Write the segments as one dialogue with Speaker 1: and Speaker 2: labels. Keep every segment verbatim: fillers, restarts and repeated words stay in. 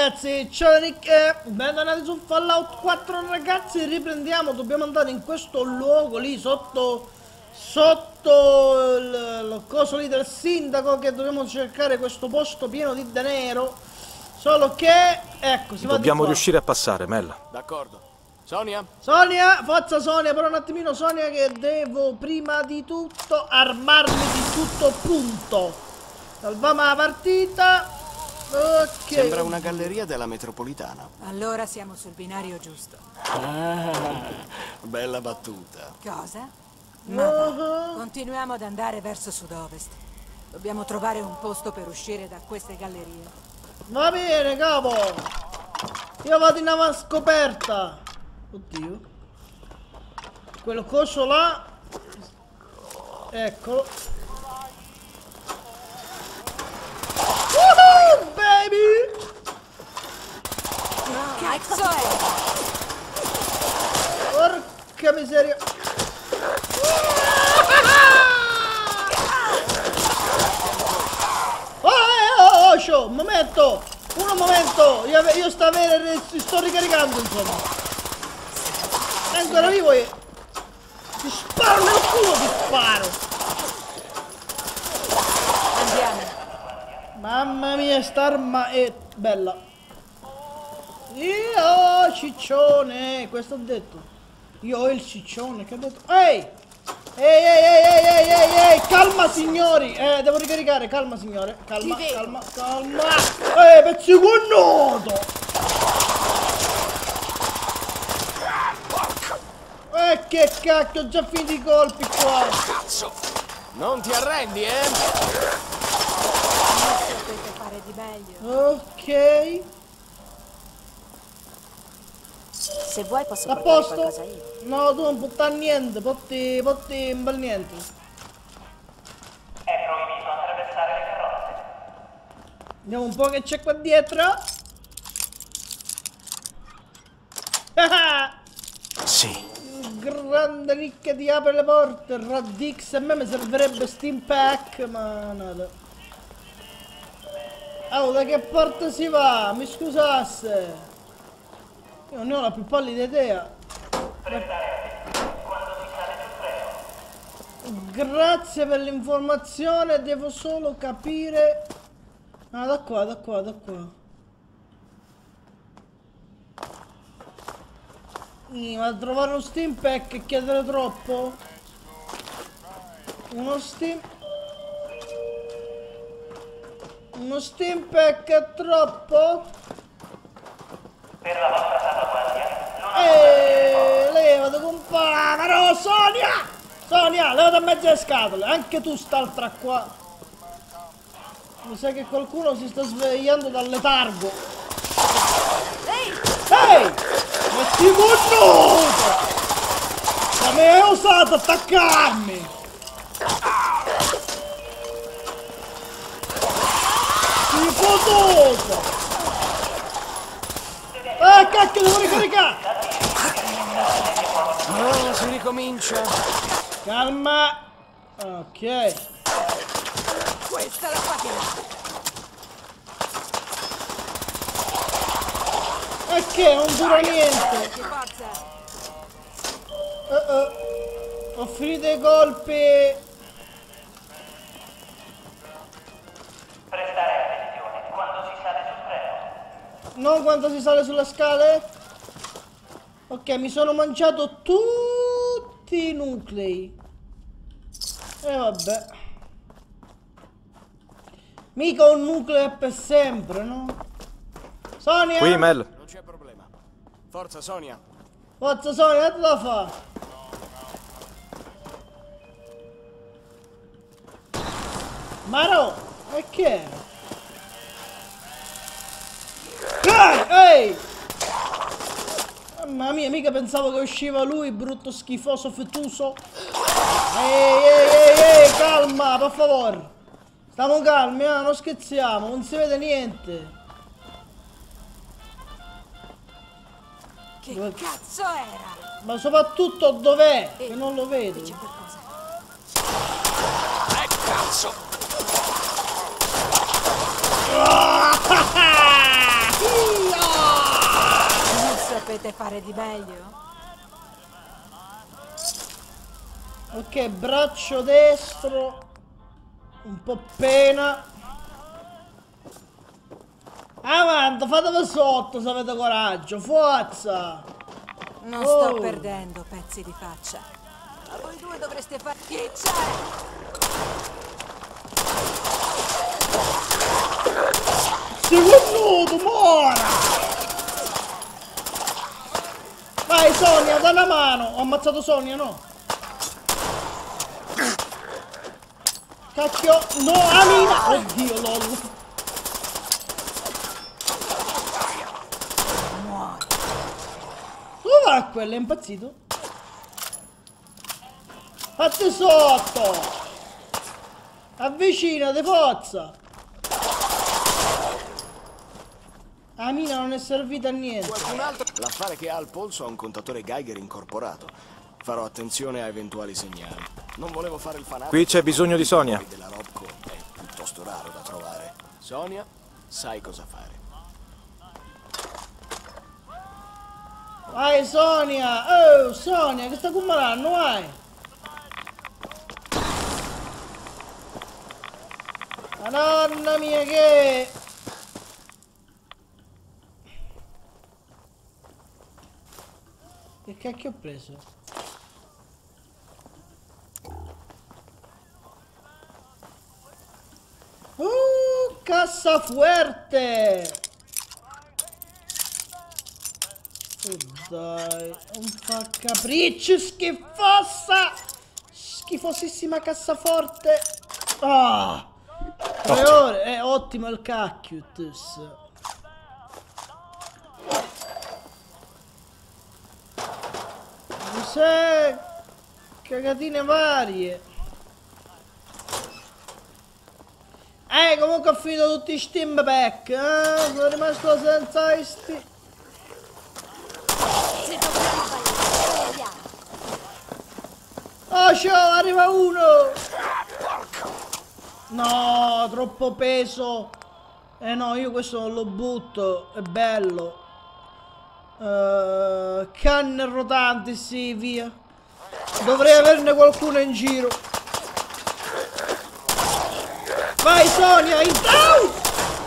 Speaker 1: ragazzi, ciao Nick, eh, bentornati su Fallout quattro ragazzi, riprendiamo, dobbiamo andare in questo luogo lì sotto, sotto il, il coso lì del sindaco, che dobbiamo cercare questo posto pieno di denaro, solo che, ecco, si va
Speaker 2: Dobbiamo
Speaker 1: di qua.
Speaker 2: riuscire a passare, Mel.
Speaker 3: D'accordo. Sonia?
Speaker 1: Sonia, forza Sonia, però un attimino Sonia che devo prima di tutto armarmi di tutto punto. Salviamo la partita. Ok.
Speaker 3: Sembra una galleria della metropolitana.
Speaker 4: Allora siamo sul binario giusto.
Speaker 3: Ah, bella battuta.
Speaker 4: Cosa? Ma va.
Speaker 1: Uh-huh.
Speaker 4: Continuiamo ad andare verso sud-ovest. Dobbiamo trovare un posto per uscire da queste gallerie.
Speaker 1: Va bene, capo. Io vado in avanscoperta. Oddio. Quello coso là. Eccolo. Woohoo, baby!
Speaker 4: Cazzo è?
Speaker 1: Porca miseria. Oh, oh, oh, show, un momento. Un momento. Io, io sto, avere, sto ricaricando, insomma. È ancora vivo e ti sparo nel culo, ti sparo.
Speaker 4: Andiamo.
Speaker 1: Mamma mia, sta arma è bella. Io ciccione, questo ho detto. Io ho il ciccione, che ho detto. Ehi! Ehi, ehi, ehi, ehi, ehi, ehi, ehi, calma signori. Eh, devo ricaricare, calma signore. Calma, calma, calma. Ehi, pezzi connoto. Eh, che cacchio, ho già finito i colpi qua.
Speaker 3: Cazzo! Non ti arrendi, eh?
Speaker 4: Potete fare di meglio.
Speaker 1: Ok.
Speaker 4: Se vuoi posso
Speaker 1: A
Speaker 4: portare
Speaker 1: posto?
Speaker 4: qualcosa io.
Speaker 1: No, tu non buttare niente, potti, potti un bel niente.
Speaker 5: È proibito attraversare le carrozze.
Speaker 1: Vediamo un po' che c'è qua dietro. Ah!
Speaker 3: Sì.
Speaker 1: Grande Nick ti apre le porte, Radix, a me mi servirebbe Steam Pack, ma nada. Oh, da che porta si va? Mi scusasse. Io non ne ho la più pallida idea. Grazie per l'informazione, devo solo capire. Ah, da qua, da qua, da qua. Ma trovare uno Steam Pack e chiedere troppo? Uno Steam... Uno Steam Pack è troppo?
Speaker 5: Per la vostra salvaguardia,
Speaker 1: Eeeh, levati compare! No, Sonia! Sonia, levati a mezzo le scatole! Anche tu st'altra qua! Mi sa che qualcuno si sta svegliando dal letargo!
Speaker 4: Ehi!
Speaker 1: Ehi! Ma ti conosco! Ma mi hai osato attaccarmi! Schifoso! Ah, cacchio, devo ricaricare!
Speaker 3: Oh, si ricomincia.
Speaker 1: Calma! Ok.
Speaker 4: Questa la faccia!
Speaker 1: E che non dura niente!
Speaker 4: Che forza!
Speaker 1: Uh -oh. Ho finito i colpi!
Speaker 5: prestare attenzione quando si sale sul treno.
Speaker 1: Non quando si sale sulle scale? Ok, mi sono mangiato tutti i nuclei. E vabbè. Mica un nucleo è per sempre, no? Sonia!
Speaker 2: Qui, Mel.
Speaker 3: Non c'è problema. Forza, Sonia.
Speaker 1: Forza Sonia, che la fa? Ma no! E che era? Ehi! Ehi! Mamma mia, mica pensavo che usciva lui, brutto schifoso fettuso. Ehi, ehi, ehi, ehi, calma, per favore. Stiamo calmi, eh, non scherziamo, non si vede niente.
Speaker 4: Che cazzo era?
Speaker 1: Ma soprattutto dov'è? Che non lo vedo.
Speaker 4: C'è qualcosa.
Speaker 3: Eh, cazzo!
Speaker 1: Ah, ah, ah.
Speaker 4: sapete fare di meglio?
Speaker 1: Ok, braccio destro. Un po' pena. Avanti, fatevi sotto se avete coraggio. Forza!
Speaker 4: Non
Speaker 1: Oh.
Speaker 4: sto perdendo, pezzi di faccia. Ma voi due dovreste far schicciare!
Speaker 1: Secondo, mora! Vai Sonia, da una mano. Ho ammazzato Sonia, no? Cacchio, no, Amina! Oddio, lol.
Speaker 4: Muori.
Speaker 1: Dove va quello? È impazzito? Fatti sotto! Avvicinati, forza! La mina non è servita a niente.
Speaker 3: Qualcun altro? L'affare che ha al polso ha un contatore Geiger incorporato. Farò attenzione a eventuali segnali. Non volevo fare il fanatico.
Speaker 2: Qui c'è bisogno di Sonia.
Speaker 3: Il della Robco è piuttosto raro da trovare. Sonia, sai cosa fare.
Speaker 1: Vai Sonia! Oh, Sonia, che sta comandando, vai! Madonna mia che... Che cacchio ho preso? Uh, cassafuerte! Oh dai, non fa capricci, schifosa! Schifosissima cassaforte! Ah! Tre ore, è ottimo il cactus. Cos'è? Cagatine varie. Eh, comunque ho finito tutti i steam pack, eh? Sono rimasto senza sti... Oh, ciao, arriva uno! No, troppo peso. Eh no, io questo non lo butto, è bello. Uh, canne rotanti, sì, via. Dovrei averne qualcuno in giro. Vai Sonia, in... Au!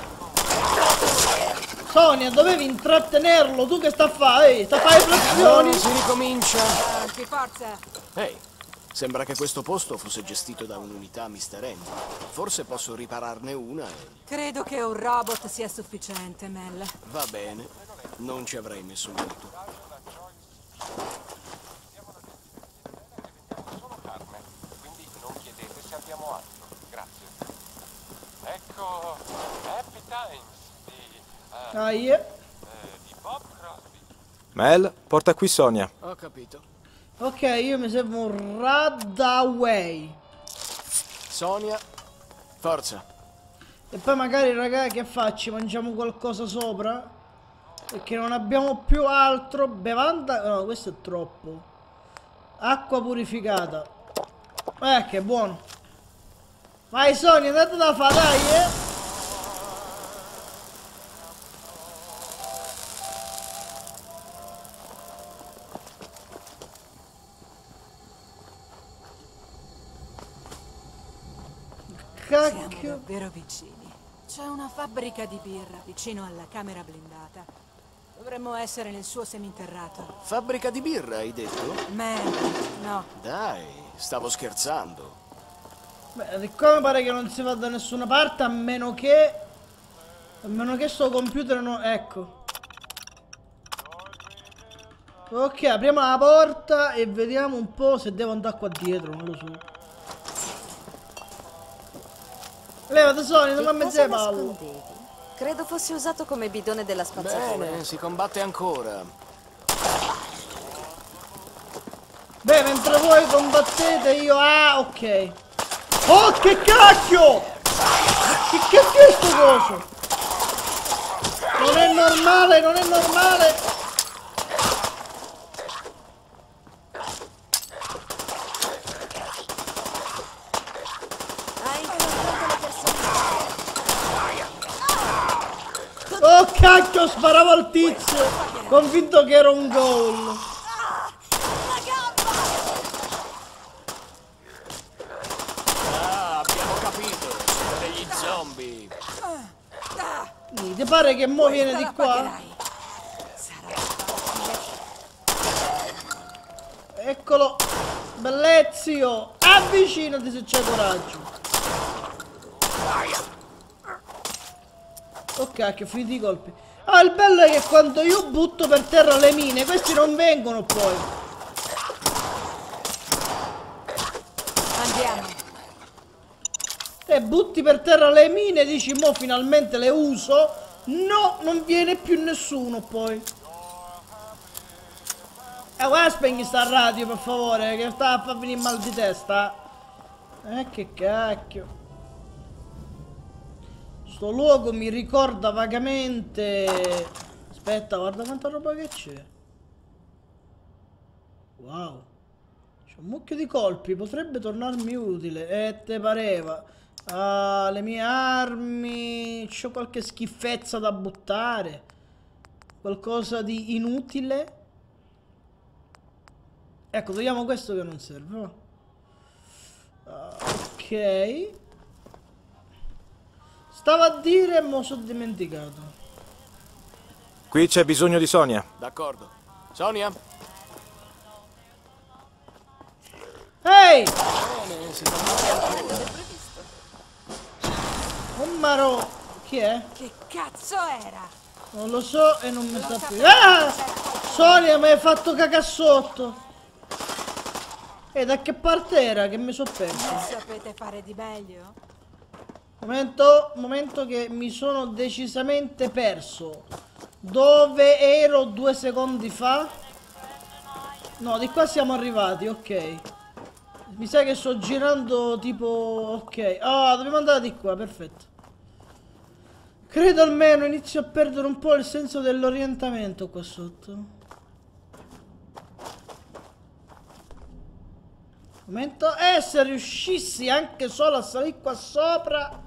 Speaker 1: Sonia, dovevi intrattenerlo, tu che sta a fare? Ehi, sta a fare flessioni.
Speaker 3: Si ricomincia.
Speaker 4: Avanti, forza!
Speaker 3: Ehi, sembra che questo posto fosse gestito da un'unità mister Andy. Forse posso ripararne una e...
Speaker 4: Credo che un robot sia sufficiente, Mel.
Speaker 3: Va bene, non ci avrei messo molto.
Speaker 6: Solo carne, quindi non chiedete se abbiamo altro. Grazie. Ecco, Happy Times di, eh,
Speaker 1: Ah, yeah.
Speaker 6: eh, di Bob Crosby.
Speaker 2: Mel, porta qui Sonia.
Speaker 3: Ho capito.
Speaker 1: Ok, io mi servo un Radaway.
Speaker 3: Sonia, forza.
Speaker 1: E poi magari, raga, che facci? Mangiamo qualcosa sopra? Perché non abbiamo più altro. Bevanda... No, questo è troppo. Acqua purificata. Eh, che buono. Vai Sonia, andate da fare, dai, eh.
Speaker 4: Siamo
Speaker 1: Cacchio.
Speaker 4: davvero vicini. C'è una fabbrica di birra vicino alla camera blindata. Dovremmo essere nel suo seminterrato.
Speaker 3: Fabbrica di birra, hai detto?
Speaker 4: Mel, no.
Speaker 3: Dai, stavo scherzando.
Speaker 1: Beh, di qua mi pare che non si va da nessuna parte a meno che... A meno che sto computer non... Ecco. Ok, apriamo la porta e vediamo un po' se devo andare qua dietro, non lo so. Levate Sonia, non mi
Speaker 7: Che
Speaker 1: mezzo le
Speaker 7: cosa
Speaker 1: palle.
Speaker 7: nascondevi? Credo fosse usato come bidone della spazzatura.
Speaker 3: Bene, si combatte ancora.
Speaker 1: Beh, mentre voi combattete io... Ah, ok. Oh, che cacchio! Che cacchio è sto coso? Non è normale, non è normale.
Speaker 7: Hai incontrato le persone.
Speaker 1: Oh, cacchio, sparavo al tizio. Convinto che era un gol.
Speaker 3: Ah, abbiamo capito. Sono degli zombie.
Speaker 1: Mi ti pare che mo viene di qua? Eccolo. Bellezio. Avvicinati se c'è coraggio. Oh cacchio, finiti i colpi. Ah, il bello è che quando io butto per terra le mine, questi non vengono poi.
Speaker 4: Andiamo.
Speaker 1: E butti per terra le mine, dici mo finalmente le uso. No, non viene più nessuno poi. Eh, guarda, spegni sta radio per favore, che sta a far venire mal di testa. Eh, che cacchio. Sto luogo mi ricorda vagamente. Aspetta, guarda quanta roba che c'è. Wow. C'è un mucchio di colpi, potrebbe tornarmi utile. E te pareva. Ah, le mie armi. C'ho qualche schifezza da buttare. Qualcosa di inutile. Ecco, togliamo questo che non serve. Oh. Ok. Stavo a dire, mo sono dimenticato.
Speaker 2: Qui c'è bisogno di Sonia.
Speaker 3: D'accordo. Sonia?
Speaker 1: Ehi!
Speaker 3: Bene, si torna.
Speaker 1: Oh maro! Chi è?
Speaker 4: Che cazzo era?
Speaker 1: Non lo so e non mi sta più. Ah! Sonia, mi hai fatto cacà sotto. E da che parte era che mi sono perso?
Speaker 4: Non sapete fare di meglio?
Speaker 1: Momento, momento che mi sono decisamente perso. Dove ero due secondi fa? No, di qua siamo arrivati, ok. Mi sa che sto girando tipo... ok. Ah, oh, dobbiamo andare di qua, perfetto. Credo almeno inizio a perdere un po' il senso dell'orientamento qua sotto. Momento. E se riuscissi anche solo a salire qua sopra...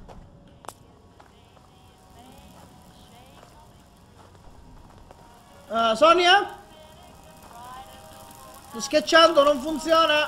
Speaker 1: Uh, Sonia? Sto schiacciando, non funziona.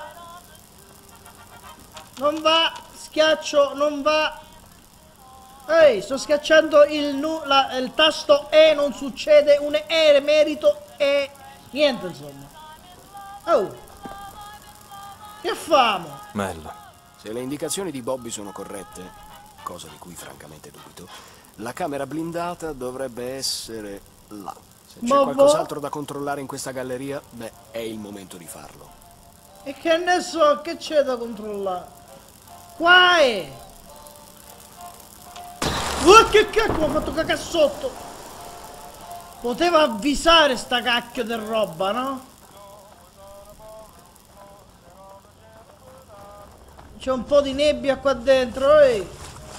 Speaker 1: Non va. Schiaccio, non va. Ehi, sto schiacciando il, nu la, il tasto E, non succede un E, merito E. Niente, insomma. Oh. Che famo?
Speaker 2: Mel.
Speaker 3: Se le indicazioni di Bobby sono corrette, cosa di cui francamente dubito, la camera blindata dovrebbe essere là. Se c'è
Speaker 1: Bobo.
Speaker 3: qualcos'altro da controllare in questa galleria, beh, è il momento di farlo.
Speaker 1: E che ne so, che c'è da controllare? Qua è! Oh, che cacchio, mi ha fatto cacca sotto! Poteva avvisare sta cacchio di roba, no? C'è un po' di nebbia qua dentro, ehi!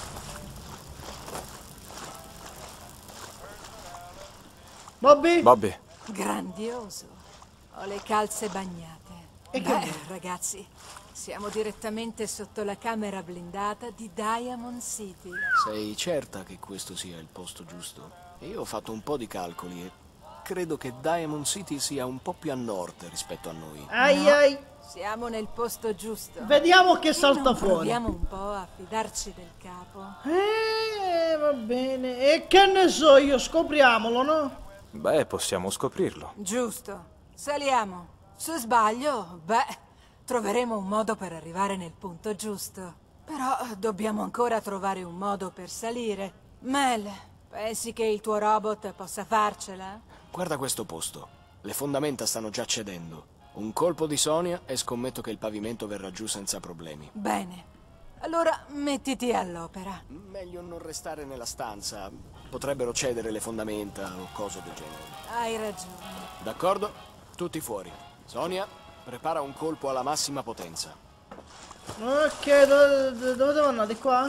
Speaker 1: Bobby?
Speaker 2: Bobby.
Speaker 4: Grandioso. Ho le calze bagnate.
Speaker 1: E che
Speaker 4: Beh,
Speaker 1: vuoi?
Speaker 4: ragazzi, siamo direttamente sotto la camera blindata di Diamond City.
Speaker 3: Sei certa che questo sia il posto giusto? Io ho fatto un po' di calcoli e credo che Diamond City sia un po' più a nord rispetto a noi.
Speaker 1: Ai
Speaker 4: No.
Speaker 1: ai!
Speaker 4: Siamo nel posto giusto.
Speaker 1: Vediamo che
Speaker 4: E
Speaker 1: salta
Speaker 4: non
Speaker 1: fuori.
Speaker 4: proviamo un po' a fidarci del capo.
Speaker 1: Eh, va bene. E che ne so io, scopriamolo, no?
Speaker 2: Beh, possiamo scoprirlo.
Speaker 4: Giusto. Saliamo. Se sbaglio, beh, troveremo un modo per arrivare nel punto giusto. Però dobbiamo ancora trovare un modo per salire. Mel, pensi che il tuo robot possa farcela?
Speaker 3: Guarda questo posto. Le fondamenta stanno già cedendo. Un colpo di Sonia e scommetto che il pavimento verrà giù senza problemi.
Speaker 4: Bene. Allora mettiti all'opera.
Speaker 3: Meglio non restare nella stanza. Potrebbero cedere le fondamenta o cose del genere.
Speaker 4: Hai ragione.
Speaker 3: D'accordo? Tutti fuori. Sonia, prepara un colpo alla massima potenza.
Speaker 1: Ok, dove, dove devo andare? Di qua?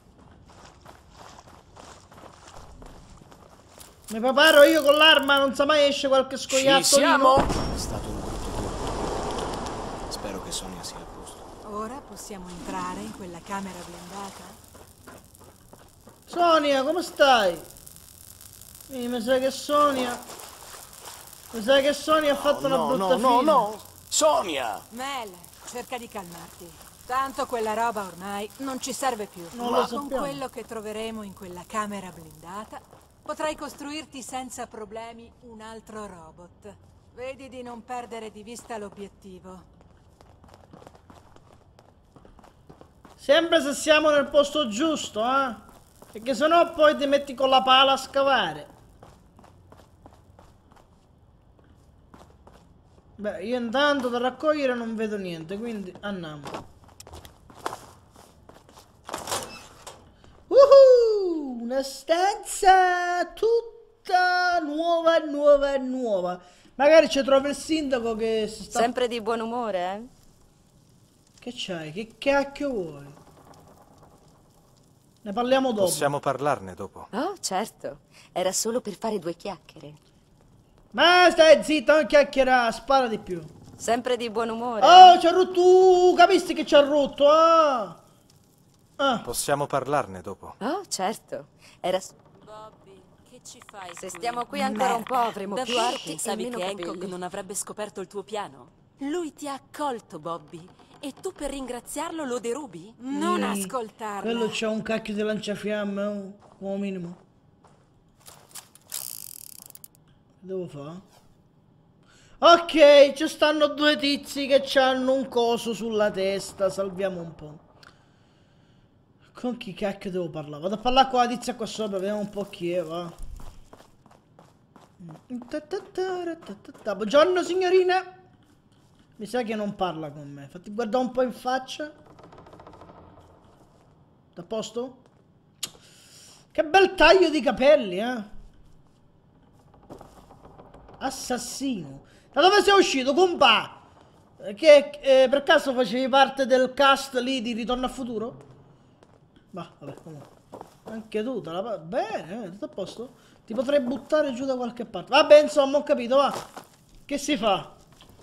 Speaker 1: Mi preparo io con l'arma, non sa mai esce qualche
Speaker 3: Ci
Speaker 1: scoiattolino.
Speaker 3: siamo? È stato un brutto colpo. Spero che Sonia sia a posto.
Speaker 4: Ora possiamo entrare in quella camera blindata?
Speaker 1: Sonia, come stai? Eh, mi sa che Sonia... Mi sa che Sony ha fatto una
Speaker 3: No,
Speaker 1: brutta
Speaker 3: no, no,
Speaker 1: fine.
Speaker 3: no! Sonia!
Speaker 4: Mel, cerca di calmarti. Tanto quella roba ormai non ci serve più.
Speaker 1: Non
Speaker 4: Ma
Speaker 1: lo
Speaker 4: con
Speaker 1: sappiamo.
Speaker 4: quello che troveremo in quella camera blindata, potrai costruirti senza problemi un altro robot. Vedi di non perdere di vista l'obiettivo.
Speaker 1: Sempre se siamo nel posto giusto, eh? Perché sennò poi ti metti con la pala a scavare. Beh, io intanto da raccogliere non vedo niente, quindi andiamo. Uhu! Una stanza tutta nuova, nuova, nuova. Magari ci trovi il sindaco che si sta...
Speaker 7: Sempre di buon umore, eh?
Speaker 1: Che c'hai? Che cacchio vuoi? Ne parliamo dopo.
Speaker 2: Possiamo parlarne dopo.
Speaker 7: Oh, certo. Era solo per fare due chiacchiere.
Speaker 1: Ma stai zitto, non chiacchierà, spara di più.
Speaker 7: Sempre di buon umore.
Speaker 1: Oh, c'ha rotto, uh, capisci che c'ha rotto, ah? Ah,
Speaker 2: Possiamo parlarne dopo.
Speaker 7: Oh, certo. Era... s-
Speaker 8: Bobby, che ci fai
Speaker 7: Se
Speaker 8: qui?
Speaker 7: stiamo qui ancora un po' avremo più
Speaker 8: Davvero
Speaker 7: arte e
Speaker 8: pensavi
Speaker 7: meno
Speaker 8: che Hancock
Speaker 7: capelli.
Speaker 8: non avrebbe scoperto il tuo piano? Lui ti ha accolto, Bobby. E tu per ringraziarlo lo derubi?
Speaker 4: Non
Speaker 1: sì.
Speaker 4: ascoltarla.
Speaker 1: Quello c'ha un cacchio di lanciafiamme, oh, come minimo. Che devo fare? Ok, ci stanno due tizi che hanno un coso sulla testa, salviamo un po'. Con chi cacchio devo parlare? Vado a parlare con la tizia qua sopra, vediamo un po' chi è, va. Buongiorno signorina. Mi sa che non parla con me. Fatti guardare un po' in faccia. A posto? Che bel taglio di capelli, eh? Assassino. Da dove sei uscito, compa? Che eh, per caso facevi parte del cast lì di Ritorno al futuro? Ma vabbè, comunque. Anche tu, te la... Bene, eh, tutto a posto. Ti potrei buttare giù da qualche parte. Vabbè, insomma, ho capito, va. Che si fa?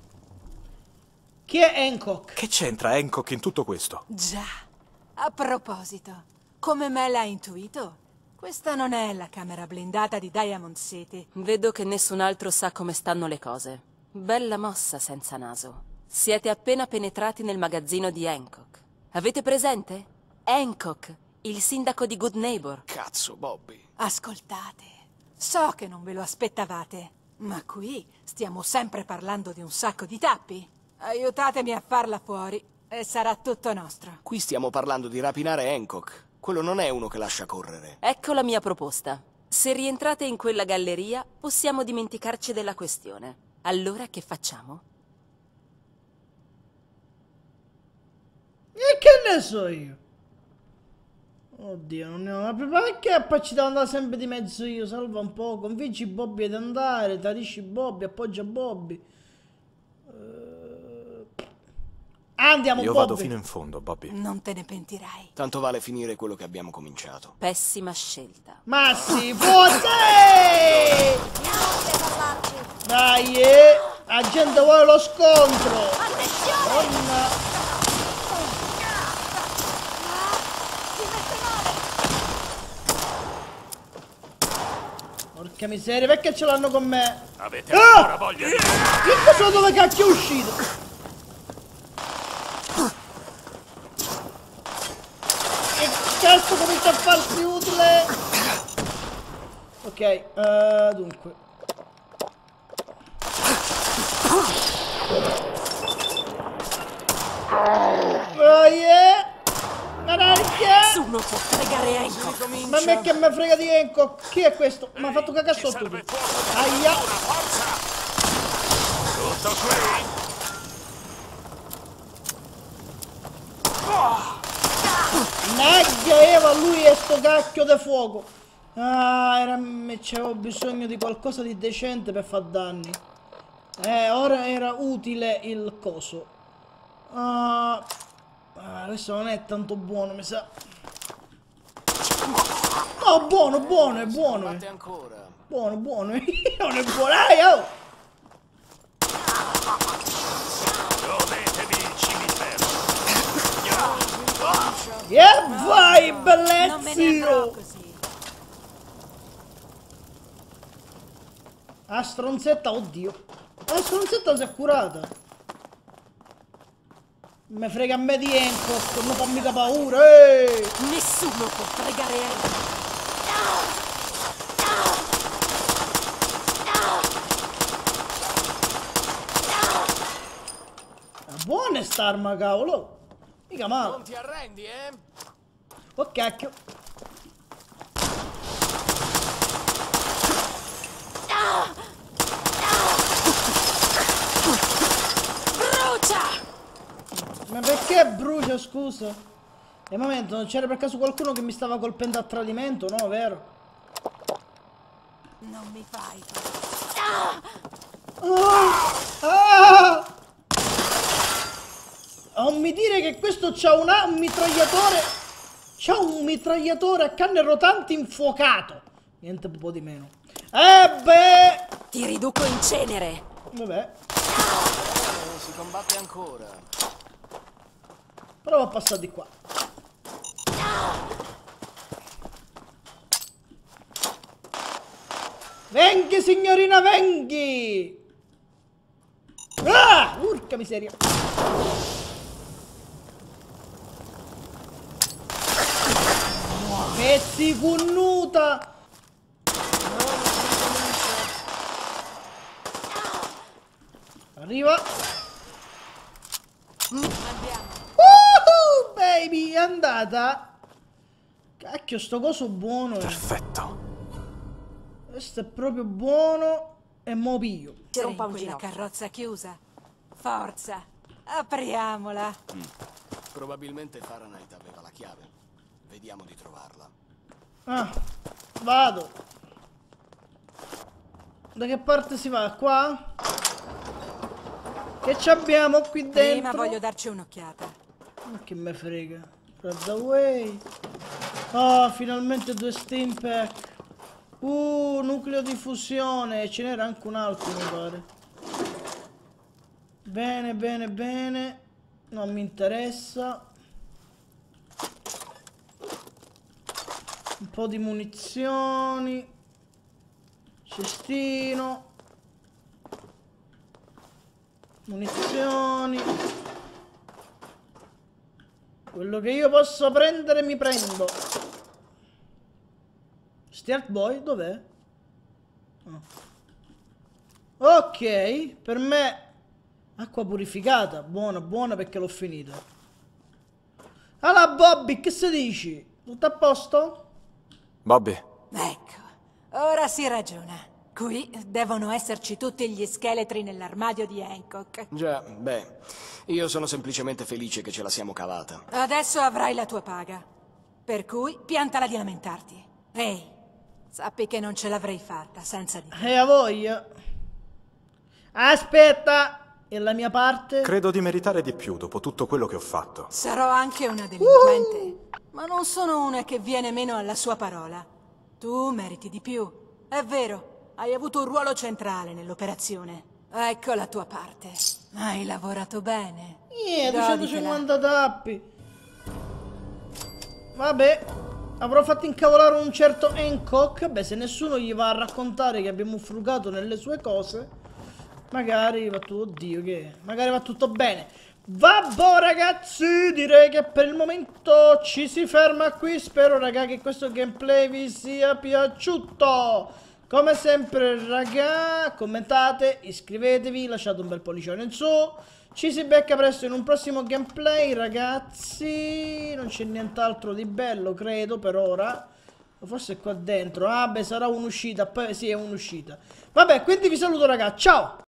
Speaker 1: Chi è Hancock?
Speaker 2: Che c'entra Hancock in tutto questo?
Speaker 4: Già. A proposito, come me l'ha intuito? Questa non è la camera blindata di Diamond City.
Speaker 8: Vedo che nessun altro sa come stanno le cose. Bella mossa senza naso. Siete appena penetrati nel magazzino di Hancock. Avete presente? Hancock, il sindaco di Good Neighbor.
Speaker 3: Cazzo, Bobby.
Speaker 4: Ascoltate, so che non ve lo aspettavate, ma qui stiamo sempre parlando di un sacco di tappi. Aiutatemi a farla fuori e sarà tutto nostro.
Speaker 3: Qui stiamo parlando di rapinare Hancock. Quello non è uno che lascia correre.
Speaker 8: Ecco la mia proposta. Se rientrate in quella galleria, possiamo dimenticarci della questione. Allora che facciamo?
Speaker 1: E che ne so io? Oddio, non ne ho... Ma perché poi ci devo andare sempre di mezzo io? Salva un po', convinci Bobby ad andare, tradisci Bobby, appoggia Bobby. Uh... Andiamo,
Speaker 2: Io
Speaker 1: Bobby.
Speaker 2: vado fino in fondo, Bobby.
Speaker 4: Non te ne pentirai.
Speaker 3: Tanto vale finire quello che abbiamo cominciato.
Speaker 8: Pessima scelta.
Speaker 1: Ma si fosse! Dai, eh! La gente vuole lo scontro! Donna. Porca miseria, perché ce l'hanno con me?
Speaker 9: Avete
Speaker 1: Ah!
Speaker 9: ancora voglia di...
Speaker 1: Io so dove cacchio è uscito! E cazzo comincia a farsi utile! Ok, eh, dunque. Oh yeah! Canaglia!
Speaker 8: Nessuno può fregare Hancock.
Speaker 1: Ma a me che me frega di Hancock? Chi è questo? Mi ha fatto cagare
Speaker 9: Ci
Speaker 1: sotto.
Speaker 9: serve fuoco.
Speaker 1: Aia!
Speaker 9: Una forza! Tutto qui?
Speaker 1: Naggia Eva, lui è sto cacchio di fuoco. Ah, era... c'avevo bisogno di qualcosa di decente per far danni. Eh, ora era utile il coso. Ah, ah, questo non è tanto buono, mi sa. Oh, buono, buono, è buono.
Speaker 3: Batte
Speaker 1: eh.
Speaker 3: ancora.
Speaker 1: Buono, buono. Non è buono. Dai, oh.
Speaker 9: Godetevi il cimitero.
Speaker 1: E vai,
Speaker 4: Non me ne andrò
Speaker 1: bellezio.
Speaker 4: così.
Speaker 1: La stronzetta, oddio. La stronzetta si è curata. Me frega a me di Hancock, non fa mica paura, eeeh!
Speaker 8: Nessuno può fregare Hancock.
Speaker 1: È buona sta arma, cavolo! Mica male!
Speaker 3: Non ti arrendi, eh?
Speaker 1: Oh cacchio!
Speaker 8: Brucia!
Speaker 1: Ma perché brucia, scusa? E momento, non c'era per caso qualcuno che mi stava colpendo a tradimento, no, vero?
Speaker 4: Non mi fai.
Speaker 1: Ah! Ah! Non mi dire che questo c'ha una, un mitragliatore. C'ha un mitragliatore a canne rotanti infuocato. Niente po' di meno. Eh beh!
Speaker 8: Ti riduco in cenere.
Speaker 1: Vabbè.
Speaker 3: Eh, si combatte ancora.
Speaker 1: Prova a passare di qua. Venghi, signorina, venghi! Ah! Urca miseria! Pezzi cunnuta! Arriva!
Speaker 4: Andiamo.
Speaker 1: Woohoo, baby, è andata! Cacchio, sto coso buono! eh.
Speaker 2: Perfetto.
Speaker 1: Questo è proprio buono e mo pio.
Speaker 4: C'è in quella carrozza chiusa. Forza, apriamola.
Speaker 3: Mm. Probabilmente Fahrenheit aveva la chiave. Vediamo di trovarla.
Speaker 1: Ah, vado. Da che parte si va? Qua? Che ci abbiamo qui dentro?
Speaker 4: Prima voglio darci un'occhiata.
Speaker 1: Ma che me frega. Right away. Oh, finalmente due steam pack. Uh, nucleo di fusione. Ce n'era anche un altro, mi pare. Bene, bene, bene. Non mi interessa. Un po' di munizioni. Cestino. Munizioni. Quello che io posso prendere mi prendo. Stealth Boy, dov'è? Oh. Ok, per me acqua purificata, buona, buona perché l'ho finita. Allora Bobby, che si dici? Tutto a posto?
Speaker 2: Bobby,
Speaker 4: Ecco, ora si ragiona. Qui devono esserci tutti gli scheletri nell'armadio di Hancock.
Speaker 3: Già, beh, io sono semplicemente felice che ce la siamo cavata.
Speaker 4: Adesso avrai la tua paga. Per cui piantala di lamentarti. Ehi, sappi che non ce l'avrei fatta senza di te.
Speaker 1: E a voglia. Aspetta! E la mia parte?
Speaker 2: credo di meritare di più dopo tutto quello che ho fatto.
Speaker 4: Sarò anche una delinquente, ma non sono una che viene meno alla sua parola. Tu meriti di più. È vero, hai avuto un ruolo centrale nell'operazione. Ecco la tua parte. Hai lavorato bene.
Speaker 1: Yeah,
Speaker 4: Goditela.
Speaker 1: duecentocinquanta tappi. Vabbè, avrò fatto incavolare un certo Hancock. Beh, se nessuno gli va a raccontare che abbiamo frugato nelle sue cose, magari va tutto, oddio che magari va tutto bene. Vabbè ragazzi, direi che per il momento ci si ferma qui. Spero raga che questo gameplay vi sia piaciuto. Come sempre raga, commentate, iscrivetevi, lasciate un bel pollicione in su. Ci si becca presto in un prossimo gameplay ragazzi. Non c'è nient'altro di bello credo per ora. Forse è qua dentro. Ah beh, sarà un'uscita. Poi sì, è un'uscita. Vabbè, quindi vi saluto raga, ciao.